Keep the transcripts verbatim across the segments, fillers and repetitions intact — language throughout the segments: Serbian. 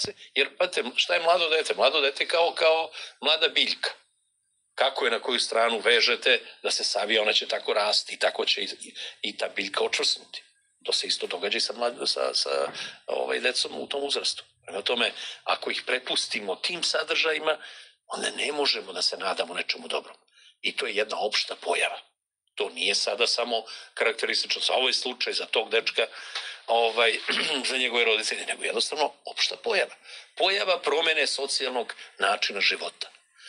muškarce, jer pate, šta je mlado dete? Mlado dete kao, kao mlada biljka. Kako je na koju stranu vežete da se savija, ona će tako rasti i tako će i, i ta biljka očvrsnuti. To se isto događa i sa, mlad, sa, sa ovaj, decom u tom uzrastu. Prema tome, ako ih prepustimo tim sadržajima, onda ne možemo da se nadamo nečemu dobrom. I to je jedna opšta pojava. To nije sada samo karakteristično za ovaj slučaj, za tog dečka, ovaj, za njegove roditelje, nego jednostavno opšta pojava. Pojava promene socijalnog načina života.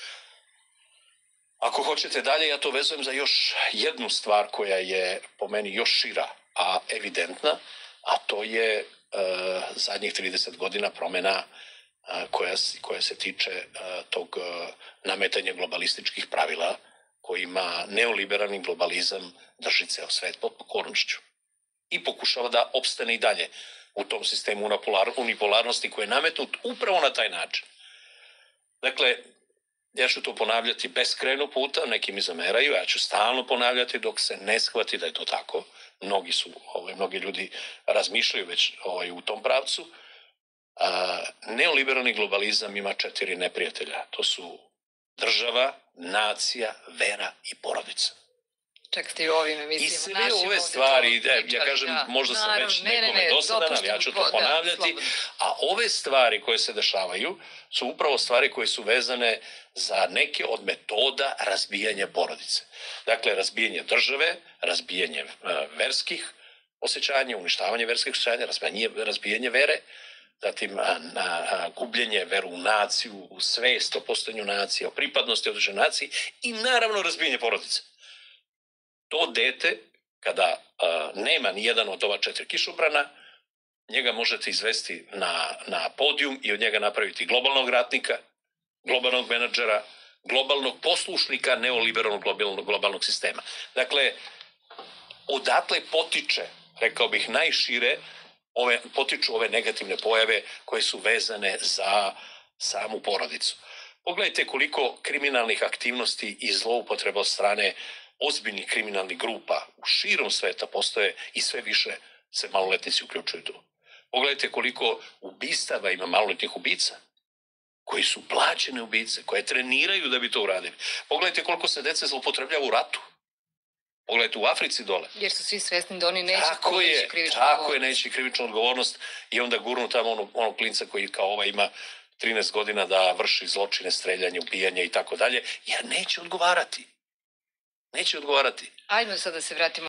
Ako hoćete dalje, ja to vezujem za još jednu stvar koja je po meni još šira, a evidentna, a to je e, zadnjih trideset godina promena e, koja, koja se tiče e, tog e, nametanja globalističkih pravila kojima neoliberalni globalizam drži ceo svet pod pokornošću i pokušava da opstane i dalje u tom sistemu unipolarnosti koji je nametnut upravo na taj način. Dakle, ja ću to ponavljati beskrajno puta, neki mi zameraju, ja ću stalno ponavljati dok se ne shvati da je to tako. Mnogi su, ovaj, mnogi ljudi razmišljaju već ovaj, u tom pravcu. A, neoliberalni globalizam ima četiri neprijatelja. To su država, nacija, vera i porodica. Čak ste i u ovim emisijama. I sve ove stvari, da, ja kažem, da, možda sam naravno, već nekome ne, ne, dosadan, ali ja ću to ponavljati, da, a ove stvari koje se dešavaju su upravo stvari koje su vezane za neke od metoda razbijanja porodice. Dakle, razbijanje države, razbijanje uh, verskih osjećanja, uništavanje verskih osjećanja, razbijanje, razbijanje vere, zatim a, a, a, gubljenje veru u naciju, u svest o postojanju nacije, o pripadnosti određenoj naciji i naravno razbijanje porodice. To dete, kada a, nema ni jedan od ova četiri kišobrana, njega možete izvesti na, na podijum i od njega napraviti globalnog ratnika, globalnog menadžera, globalnog poslušnika neoliberalnog globalnog, globalnog sistema. Dakle, odatle potiče, rekao bih, najšire ove, potiču ove negativne pojave koje su vezane za samu porodicu. Pogledajte koliko kriminalnih aktivnosti i zloupotreba od strane ozbiljnih kriminalnih grupa u širom sveta postoje i sve više se maloletnici uključuju tu. Pogledajte koliko ubistava ima maloletnih ubica, koji su plaćene ubice, koje treniraju da bi to uradili. Pogledajte koliko se dece zloupotrebljava u ratu. Pogledajte u Africi dole. Jer su svi svesni da oni neće tako je, krivičnu tako odgovornost. je, neće krivičnu odgovornost i onda gurnu tamo onog, onog klinca koji kao ova ima trinaest godina da vrši zločine, streljanje, ubijanje i tako dalje, jer neće odgovarati. Neće odgovarati. Ajmo sad da se vratimo